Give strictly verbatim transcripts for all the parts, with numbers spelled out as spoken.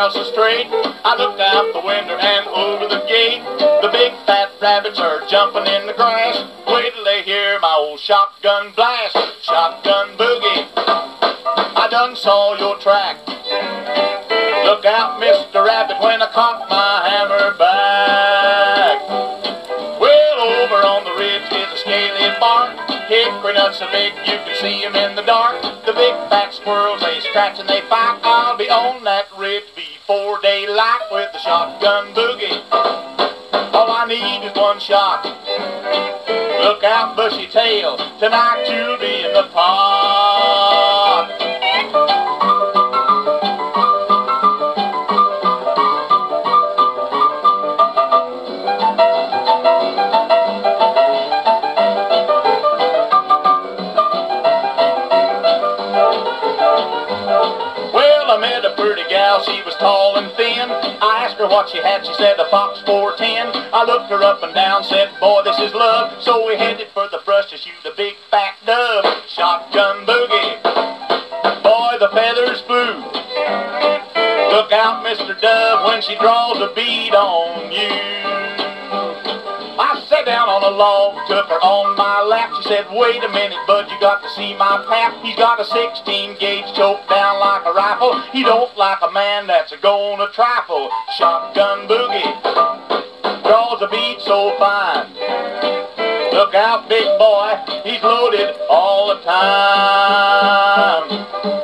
house is straight. I looked out the window and over the gate. The big fat rabbits are jumping in the grass. Wait till they hear my old shotgun blast. Shotgun boogie, I done saw your track. Look out, Mister Rabbit, when I cock my hammer back. Well, over on the ridge is a scaly bark. Hickory nuts so big you can see 'em in the dark. The big fat squirrels, they scratch and they fight. I'll be on that ridge before daylight with the shotgun boogie. All I need is one shot. Look out, bushy tail, tonight you'll be in the pot. Well, I met a pretty gal, she was tall and thin. I asked her what she had, she said a Fox four ten. I looked her up and down, said, boy, this is love. So we headed for the brush to shoot a big fat dove. Shotgun boogie, boy, the feathers flew. Look out, Mister Dove, when she draws a bead on you. I sat down on a log, took her on my lap. She said, wait a minute, bud, you got to see my pap. He's got a sixteen gauge choked down like a rifle. He don't like a man that's a gonna trifle. Shotgun boogie, draws a bead so fine. Look out, big boy, he's loaded all the time.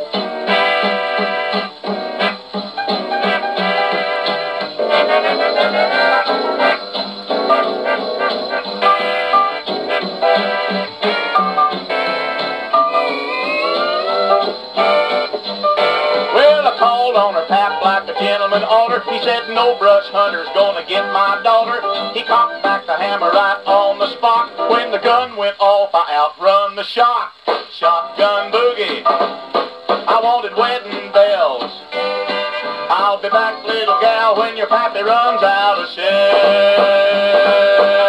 On her pap like a gentleman oughter. He said no brush hunter's gonna get my daughter. He cocked back the hammer right on the spot. When the gun went off, I outrun the shot. Shotgun boogie, I wanted wedding bells. I'll be back, little gal, when your pappy runs out of shells.